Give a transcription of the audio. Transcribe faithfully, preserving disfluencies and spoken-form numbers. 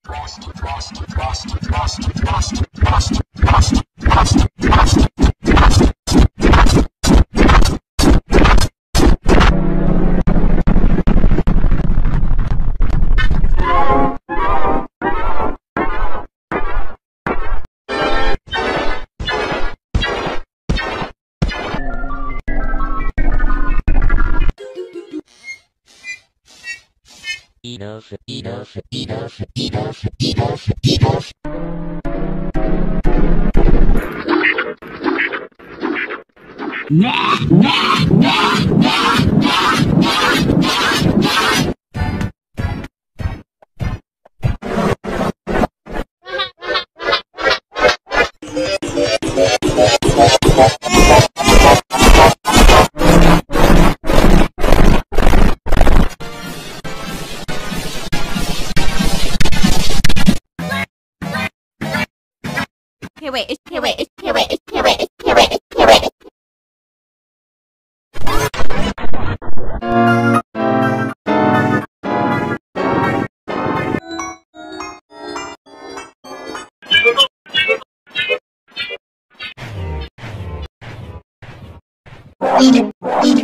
Enough, enough, enough, enough, enough, enough. Okay, wait, okay, wait, okay, wait, okay, wait, okay, wait, okay, wait. Eat it, eat it.